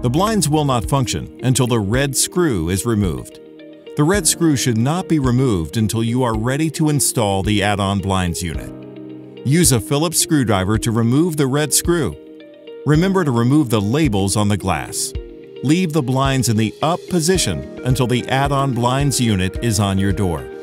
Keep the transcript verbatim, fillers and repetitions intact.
The blinds will not function until the red screw is removed. The red screw should not be removed until you are ready to install the add-on blinds unit. Use a Phillips screwdriver to remove the red screw. Remember to remove the labels on the glass. Leave the blinds in the up position until the add-on blinds unit is on your door.